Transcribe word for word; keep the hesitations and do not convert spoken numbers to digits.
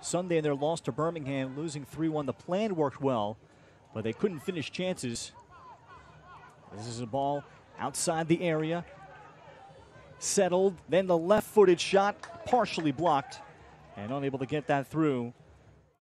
Sunday in their loss to Birmingham, losing three one. The plan worked well, but they couldn't finish chances. This is a ball outside the area. Settled, then the left-footed shot, partially blocked, and unable to get that through.